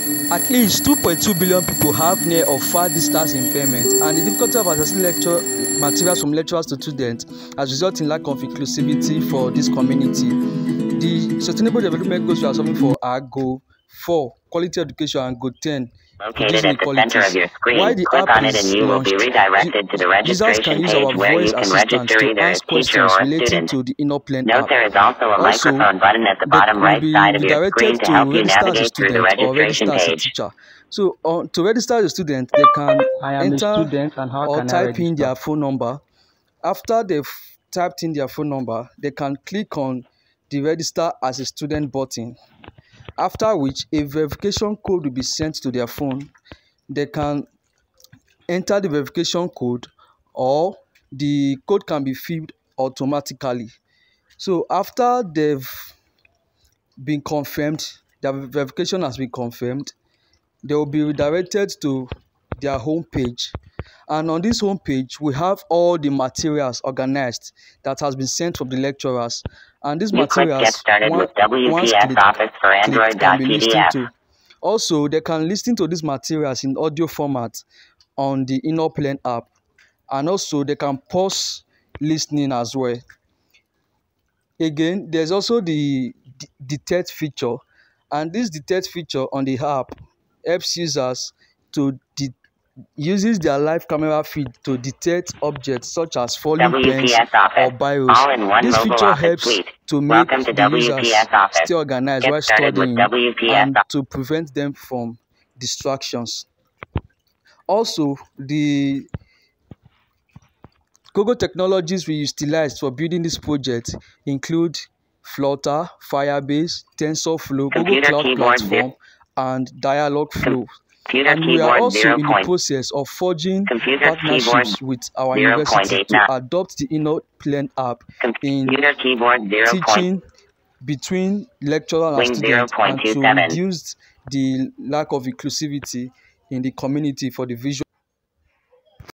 At least 2.2 billion people have near or far distance impairment, and the difficulty of accessing lecture materials from lecturers to students has resulted in lack of inclusivity for this community. The Sustainable Development Goals we are solving for are Goal 4, Quality Education, and Goal 10, Located at the center of your screen, click on it and you will be redirected to the registration page where you can register either as teacher or a student. to the InnoPlan Note app. there is also a microphone button at the bottom right side of your screen to help you navigate through the registration page. So to register as a student, they can enter or type in their phone number. After they've typed in their phone number, they can click on the register as a student button, after which a verification code will be sent to their phone. They can enter the verification code, or the code can be filled automatically. So after they've been confirmed, their verification has been confirmed, they will be redirected to their home page. And on this home page, we have all the materials organized that has been sent from the lecturers. And these materials, Get started with WPS Office for Android.pdf. Also, they can listen to these materials in audio format on the InnoPlan app. And also, they can pause listening as well. Again, there's also the detect feature. And this detect feature on the app helps users to uses their live camera feed to detect objects such as falling pens or biros. This feature helps to make the users stay organized while studying and to prevent them from distractions. Also, the Google technologies we utilized for building this project include Flutter, Firebase, TensorFlow, Google Cloud Platform, and Dialogflow. And we are also in the process of forging partnerships with our university to adopt the InnoPlan app in teaching between lecturer and students, and to reduce the lack of inclusivity in the community for the visual